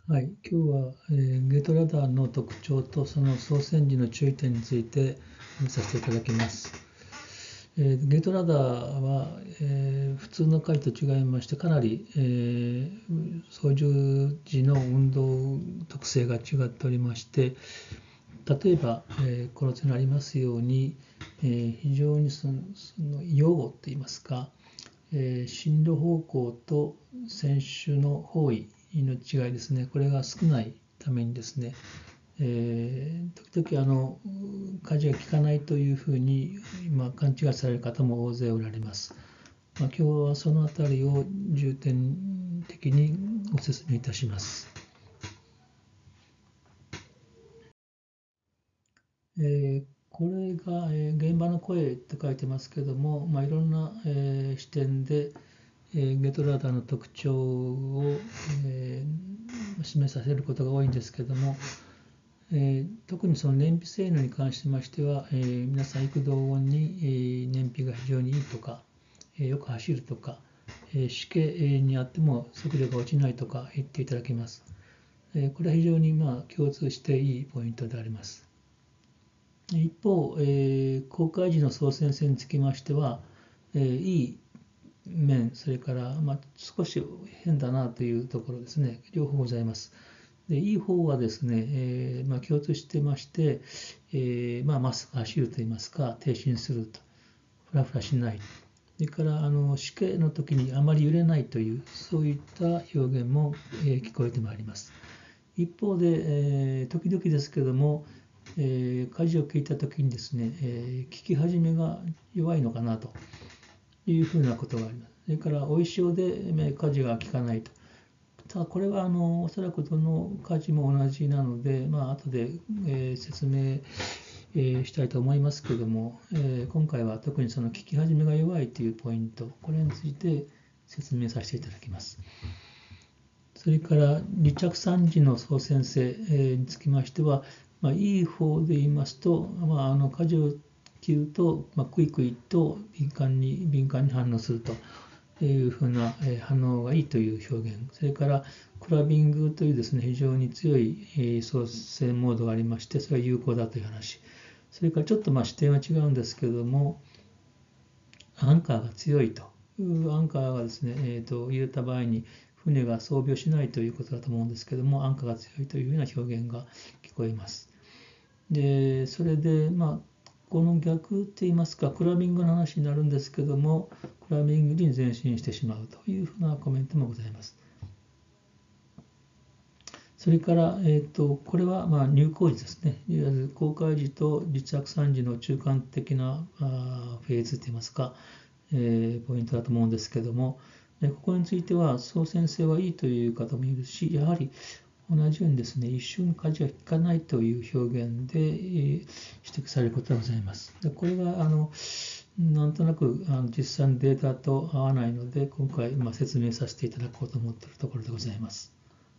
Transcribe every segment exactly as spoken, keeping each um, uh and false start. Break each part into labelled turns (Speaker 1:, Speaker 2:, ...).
Speaker 1: はい、今日は、えーゲートラダーの特徴とその操船時の注意点について話させていただきます。えーゲートラダーは、えー普通の回と違いましてかなり、えー操縦時の運動特性が違っておりまして、例えば、えーこの図にありますように、えー非常にそのその陽といいますか、えー進路方向と船首の方位の違いですね、これが少ないためにですね、えー時々あの舵が効かないというふうに今勘違いされる方も大勢おられます。まあ、今日はそのあたりを重点的にご説明いたします。えーこれが、えー現場の声って書いてますけども、まあ、いろんな、えー視点で、えーゲトラダーの特徴を、えー示させることが多いんですけども、えー特にその燃費性能に関しましては、えー皆さん幾度音に、えー燃費が非常にいいとか、えーよく走るとか、えーしけにあっても速度が落ちないとか言っていただけます。えーこれは非常にまあ共通していいポイントであります。一方、えー航海時の操船性につきましては、えーいい面、それから、まあ、少し変だなというところですね、両方ございます。でいい方はですね、えーまあ、共通してまして、えーまあ、まっすぐ走るといいますか、停止すると、ふらふらしない、それからあのしけの時にあまり揺れないという、そういった表現も、えー聞こえてまいります。一方で、えー時々ですけども、えー、舵を切った時にですね、えー聞き始めが弱いのかなというふうなことがあります。それから、追い潮で舵が効かないと。ただ、これはあのおそらくどの舵も同じなので、まあ後で、えー説明、えーしたいと思いますけれども、えー今回は特にその聞き始めが弱いというポイント、これについて説明させていただきます。それから離着三時の操船性につきましては、まあ、いい方で言いますと、まあ、あの舵を切ると、まあ、クイクイと敏感に敏感に反応するというふうな反応がいいという表現、それからクラビングというですね非常に強い操船モードがありまして、それが有効だという話、それからちょっとまあ視点は違うんですけれども、アンカーが強いというアンカーがですね、えー、と入れた場合に船が操業しないということだと思うんですけども、アンカーが強いというような表現が聞こえます。で、それで、まあ、この逆って言いますか、クラビングの話になるんですけども、クラビングに前進してしまうというふうなコメントもございます。それから、えー、とこれはまあ入港時ですね、いわゆる航海時と離着船時の中間的なあフェーズといいますか、えーポイントだと思うんですけども、ここについては操船性はいいという方もいるし、やはり同じようにですね、一瞬舵が引かないという表現で、えー指摘されることがございます。でこれがあのなんとなくあの実際のデータと合わないので、今回、まあ、説明させていただこうと思っているところでございます。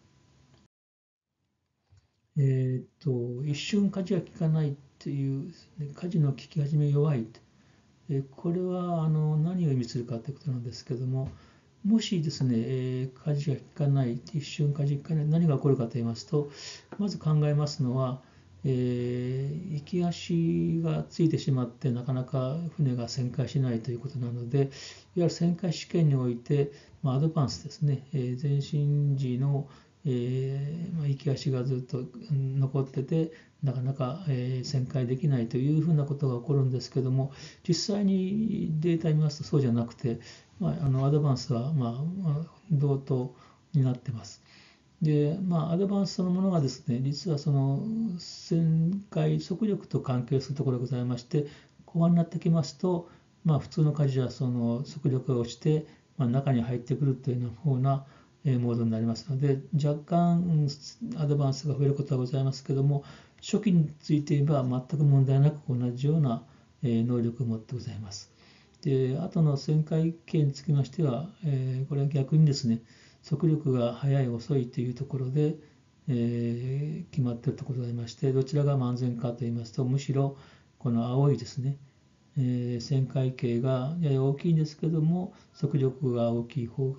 Speaker 1: えー、と一瞬舵が効かないという、舵の効き始め弱い、えこれはあの何を意味するかということなんですけども、もしですね、えー、舵が効かない、一瞬舵が効かない、何が起こるかと言いますと、まず考えますのは、えー、行き足がついてしまってなかなか船が旋回しないということなので、いわゆる旋回試験において、まあ、アドバンスですね、えー、前進時の、えーまあ、行き足がずっと残ってて、なかなか、えー、旋回できないというふうなことが起こるんですけども、実際にデータを見ますとそうじゃなくて、まあ、あのアドバンスは、まあ、同等になっています。で、まあ、アドバンスそのものがですね、実はその旋回速力と関係するところがございまして、後半になってきますと、まあ、普通の舵はその速力が落ちて、まあ、中に入ってくるというようなモードになりますので、若干アドバンスが増えることはございますけども、初期について言えば全く問題なく同じような能力を持ってございます。で、後の旋回系につきましては、えー、これは逆にですね、速力が速い遅いというところで、えー、決まっているところがありまして、どちらが安全かといいますと、むしろこの青いですね、えー、旋回系がやや大きいんですけども、速力が大きい方が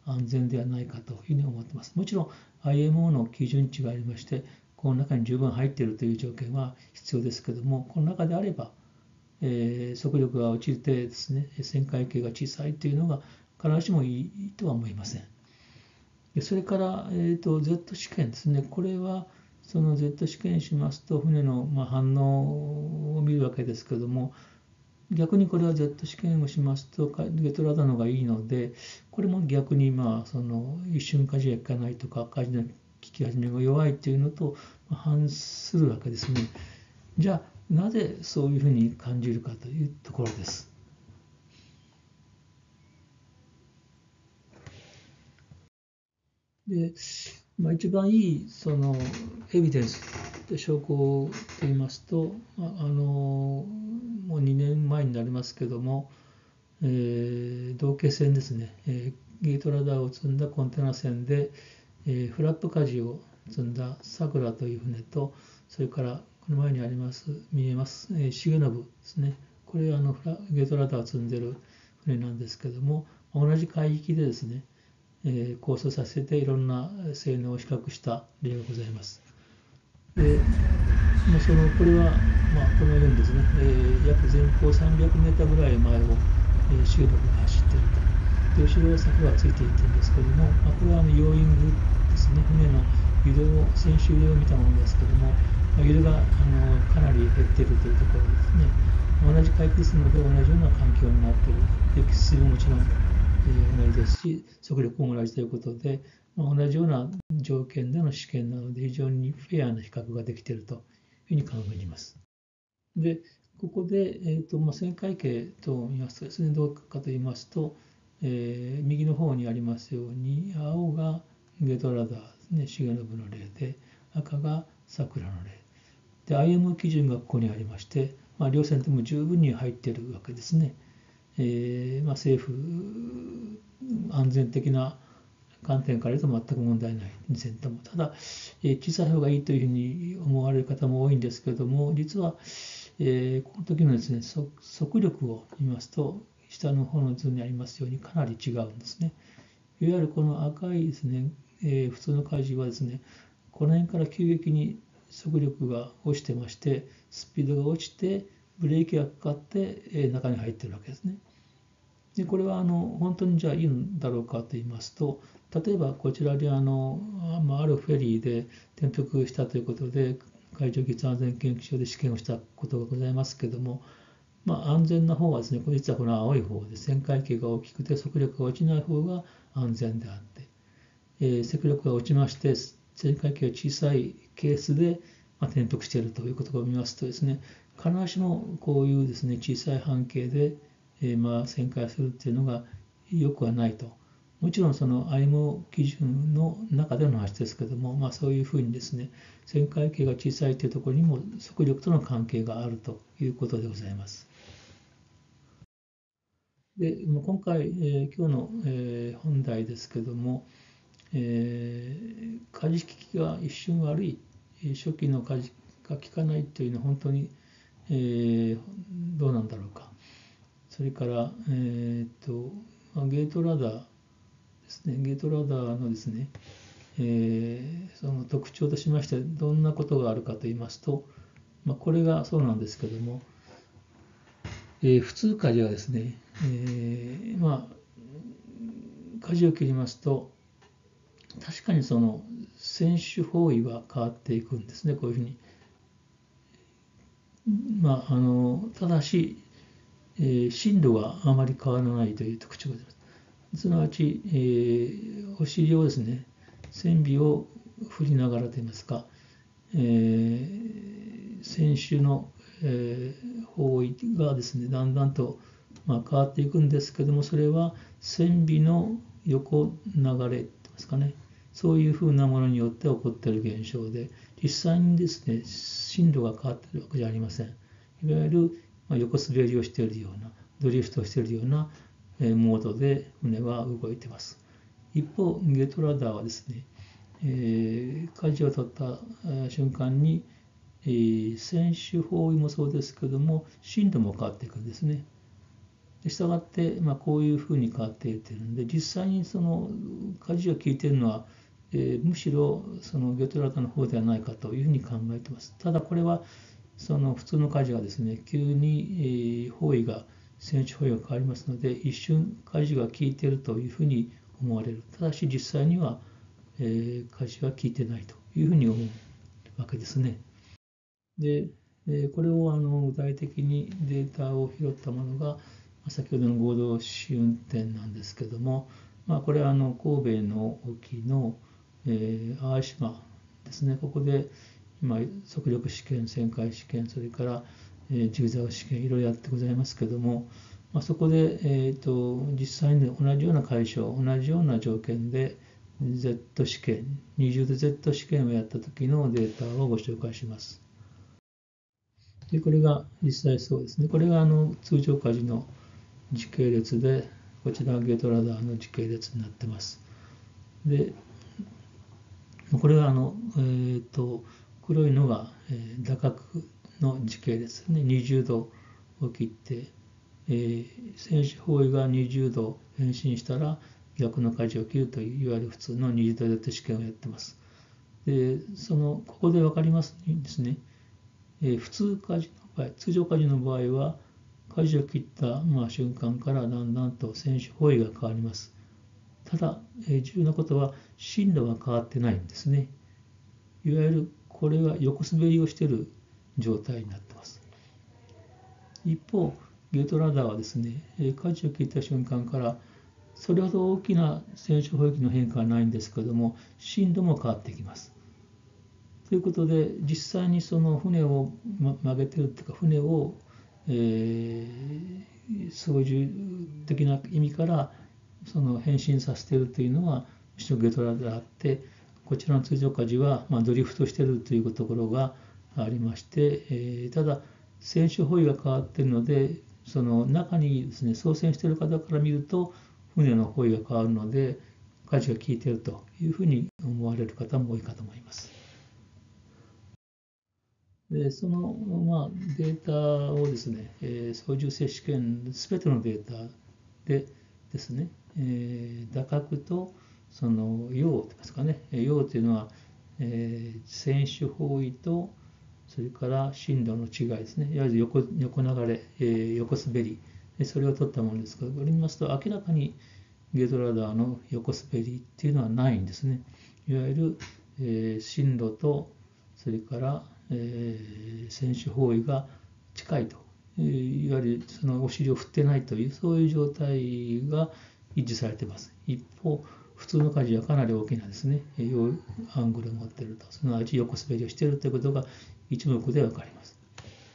Speaker 1: 安全ではないかというふうに思っています。もちろん アイエムオー の基準値がありまして、この中に十分入っているという条件は必要ですけども、この中であれば、えー、速力が落ちてですね、旋回径が小さいというのが必ずしもいいとは思いません。でそれから、えーと、Z 試験ですね。これはその Z 試験しますと、船の、まあ、反応を見るわけですけども、逆にこれは Z 試験をしますと、ゲトラダのがいいので、これも逆に、まあ、その一瞬舵が効かないとか、舵の効き始めが弱いというのと反するわけですね。じゃあ、なぜそういうふうに感じるかというところです。で、まあ、一番いいそのエビデンス、証拠といいますと、あのもうにねんまえになりますけども、えー、道慶船ですね、えー、ゲートラダーを積んだコンテナ船で、えー、フラップ舵を積んださくらという船と、それからこの前にあります、見えます、えー、重信ですね。これはあのフラゲートラダーを積んでる船なんですけども、同じ海域でですね、えー、構想させていろんな性能を比較した例がございます。でまあ、そのこれは、まあ、このようにですね、えー、約前方さんびゃくメーターぐらい前を、えー、重力が走っていると。で後ろは柵がついていってるんですけども、まあ、これはあのヨーイングですね、船の揺れを、先週揺れを見たものですけども、まあ、揺れがあのかなり減っているというところですね。同じ海域ですので、同じような環境になっている。で、汽水ももちろん、えー、同じですし、速力も同じということで、まあ、同じような条件での試験なので、非常にフェアな比較ができているというふうに考えます。で、ここで、えーとまあ、旋回径と見ますとですね、どうかと言いますと、えー、右の方にありますように、青がゲトラダーですね、重信の例で、赤が桜の例。で、アイエム 基準がここにありまして、まあ、両線とも十分に入っているわけですね。えーまあ、政府安全的な観点から言うと全く問題ない、に線とも。ただ、えー、小さい方がいいというふうに思われる方も多いんですけれども、実は、えー、この時のですね、速力を見ますと、下の方の図にありますようにかなり違うんですね。いわゆるこの赤いですね、えー、普通の舵はですね、この辺から急激に速力が落ちてまして、スピードが落ちて、ブレーキがかかって、えー、中に入っているわけですね。でこれはあの本当にじゃあいいんだろうかと言いますと、例えばこちらであのあるフェリーで転覆したということで海上技術安全研究所で試験をしたことがございますけれども、まあ、安全な方はですね、実はこの青い方で旋回径が大きくて速力が落ちない方が安全であって、えー、速力が落ちまして旋回径が小さいケースで、まあ、転覆しているということを見ますとですね、必ずしもこういうですね小さい半径でえー、まあ旋回するっていうのがよくはないと。もちろんその アイエムオー 基準の中での話ですけども、まあ、そういうふうにですね、旋回径が小さいというところにも速力との関係があるということでございます。で今回、えー、今日の、えー、本題ですけども、えー、舵利きが一瞬悪い、初期の舵が効かないというのは本当に、えー、どうなんだろうか。それから、えーとゲートラダーですね、ゲートラダーのですね、えー、その特徴としましてどんなことがあるかと言いますと、まあ、これがそうなんですけども、えー、普通舵はですね、えー、まあ舵を切りますと確かにその船首方位は変わっていくんですね、こういうふうに。まあ、あのただし、えー、進路があまり変わらないという特徴があります。すなわち、えー、お尻をですね、線尾を振りながらといいますか、えー、船首の、えー、方位がですね、だんだんと、まあ、変わっていくんですけども、それは線尾の横流れといいますかね、そういうふうなものによって起こっている現象で、実際にですね、進路が変わっているわけじゃありません。いわゆる、まあ、横滑りをしているような、ドリフトしているようなモードで船は動いています。一方、ゲトラダーはですね、えー、舵を取った瞬間に、えー、船首方位もそうですけども、進路も変わっていくんですね。 でしたがって、まあ、こういうふうに変わっていっているので、実際にその舵が効いているのは、えーむしろそのゲトラダの方ではないかというふうに考えています。ただこれはその普通の舵がですね、急に、えー方位が選手方位が変わりますので、一瞬舵が効いているというふうに思われる。ただし実際には、えー、舵は効いてないというふうに思うわけですね。で、えーこれをあの具体的にデータを拾ったものが、まあ先ほどの合同試運転なんですけども、まあ、これはあの神戸の沖の、えー淡路島ですね、ここで今、速力試験、旋回試験、それから、えージグザグ試験、いろいろやってございますけども、まあ、そこで、えーと実際に同じような会場、同じような条件で Z 試験、二重で Z 試験をやった時のデータをご紹介します。で、これが実際そうですね。これがあの通常舵の時系列で、こちらがゲートラダーの時系列になってます。で、これはあの、えー、と黒いのが、えー、打角の時系列ですね。にじゅうどを切って、えー、選手方位がにじゅうど変身したら逆の舵を切るという、いわゆる普通のにじゅうど Z 試験をやってます。で、その、ここで分かりますようにですね、えー普通舵の場合、通常舵の場合は、舵を切った、まあ、瞬間からだんだんと選手方位が変わります。ただ、えー重要なことは、進路は変わってないんですね。いわゆる、これは横滑りをしている状態になっています。一方、ゲートラダーはですね、えー舵を切った瞬間から、それほど大きな選手方域の変化はないんですけれども、進路も変わってきます。ということで、実際にその船を曲げてるというか、船を、えー、操縦的な意味からその変身させているというのは、むしろゲトラであって、こちらの通常舵は、まあ、ドリフトしているというところがありまして、えー、ただ、選手方位が変わっているので、その中にですね、操船している方から見ると、船の方位が変わるので、舵が効いているというふうに思われる方も多いかと思います。で、その、まあ、データをですね、えー操縦性試験、すべてのデータでですね、えー打角とその陽といいますかね、陽というのは、えー選手方位と、それから進路の違いですね、いわゆる横横流れ、えー横滑り、それを取ったものですけど、これ見ますと、明らかにゲートラダーの横滑りっていうのはないんですね。いわゆる、えー進路と、それから、えー選手方位が近いと、えーいわゆるそのお尻を振ってないという、そういう状態が維持されています。一方、普通の舵はかなり大きなですね、アングルを持っていると、すなわち横滑りをしているということが一目で分かります。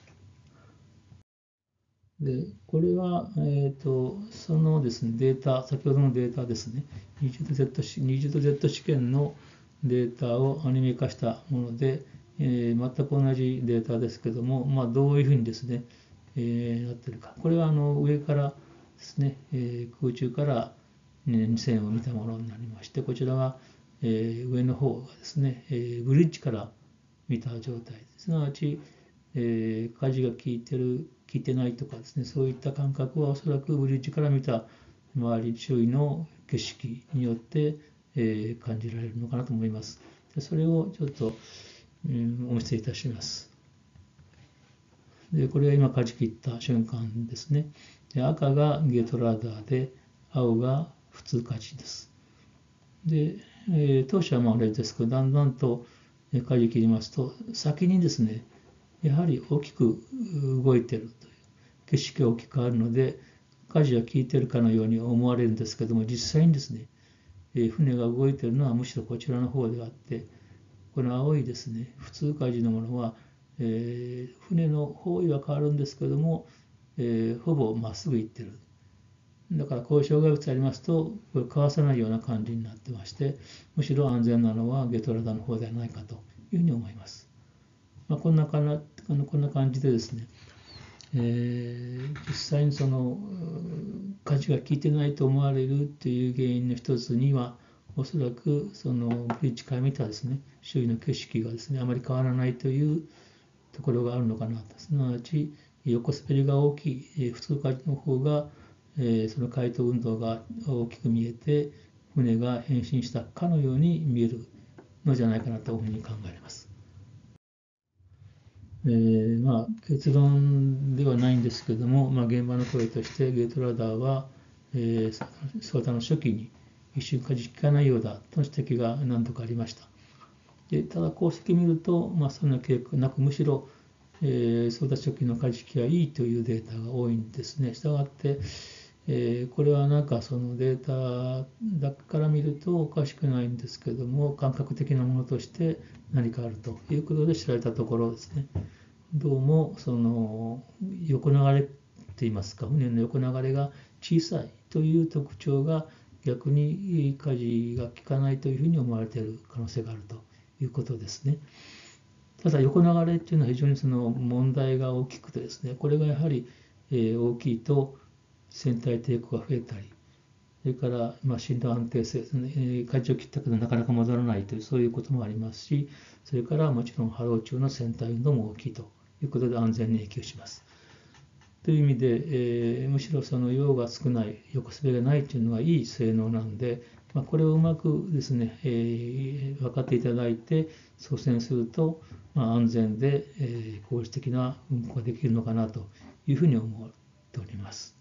Speaker 1: で、これは、えーと、そのですね、データ、先ほどのデータですね、にじゅうど Z 試にじゅうど Z 試験のデータをアニメ化したもので、えー全く同じデータですけども、まあ、どういうふうにですね、えーなってるか。これはあの上からですね、えー空中から、ね、線を見たものになりまして、こちらは、えー上の方がですね、えーブリッジから見た状態すなわち、えー、舵が効いてる、効いてないとかですね、そういった感覚はおそらくブリッジから見た周り、周囲の景色によって、えー感じられるのかなと思います。でそれをちょっと、うん、お見せいたします。でこれは今舵切った瞬間ですね。で赤がゲートラダーで、青が普通舵です。で、えー当初はまああれですけど、だんだんと舵切りますと、先にですね、やはり大きく動いているという景色が大きくあるので、舵は効いているかのように思われるんですけども、実際にですね、船が動いているのはむしろこちらの方であって、この青いですね、普通舵のものは、えー船の方位は変わるんですけども、えーほぼまっすぐ行ってる。だからこういう障害物ありますと、これかわさないような感じになってまして、むしろ安全なのはゲトラダの方ではないかというふうに思います。まあ、こんなかなこんな感じでですね、えー実際にその舵が効いてないと思われるという原因の一つには、おそらくそのブリッジから見たですね、周囲の景色がですね、あまり変わらないというところがあるのかなと。すなわち横滑りが大きい普通舵の方がえーその回答運動が大きく見えて、船が変身したかのように見えるのじゃないかなというふうに考えられます。えーまあ、結論ではないんですけども、まあ、現場の声としてゲートラダーは、えー、操作の初期に一瞬かじきかないようだとの指摘が何度かありました。でただ公式見ると、まあ、そんな傾向なく、むしろ、えー、操作初期のかじきはいいというデータが多いんですね。したがって、えー、これはなんかそのデータだから見るとおかしくないんですけども、感覚的なものとして何かあるということで知られたところですね。どうもその横流れといいますか、船の横流れが小さいという特徴が逆に舵が効かないというふうに思われている可能性があるということですね。ただ横流れっていうのは非常にその問題が大きくてですね、これがやはり大きいと船体抵抗が増えたり、それからまあ振動安定性ですね、舵を切ったけどなかなか戻らないというそういうこともありますし、それからもちろん波浪中の船体運動も大きいということで安全に影響します。という意味で、えー、むしろその陽が少ない、横滑りがないというのはいい性能なんで、まあ、これをうまくですね、えー、分かっていただいて操船すると、まあ、安全で、えー、効率的な運航ができるのかなというふうに思っております。